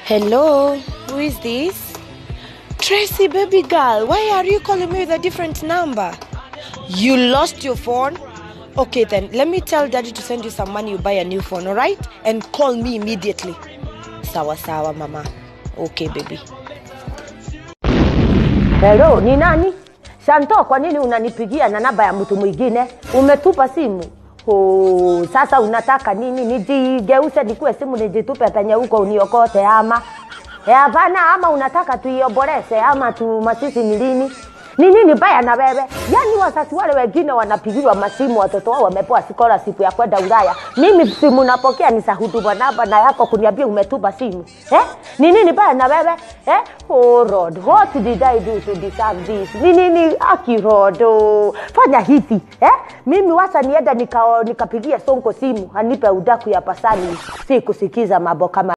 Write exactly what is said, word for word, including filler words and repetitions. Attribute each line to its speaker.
Speaker 1: Hello, who is this? Tracy, baby girl, why are you calling me with a different number? You lost your phone? Okay then, let me tell daddy to send you some money, you buy a new phone, alright? And call me immediately. Sawa sawa mama. Okay baby.
Speaker 2: Hello, ni nani? Shanto, kwa nini unanipigia na namba ya mtu mwingine? Umetupa simu? Oh, sasa unataka nini? Nijigeuze nikuwe simu nijitupe penye huko uniokote ama? Eh, hapana, ama unataka tuioborese ama tu masisi ni lini? Ni nini baya na wewe? Yaani wazazi wale wengine wanapigiwa masimu watoto wao wamepewa scholarship ya kwenda Ulaya. Mimi simu napokea ni sahudu namba na yako kuniambia umetupa simu. Eh? Ni nini baya na wewe? Eh? Oh Lord, what did I do to deserve this? Ni nini akirodo? Fanya hivi, eh? Mimi wacha nienda nika nikapigia Sonko simu anipe udaku ya pasani si kusikiza mambo kama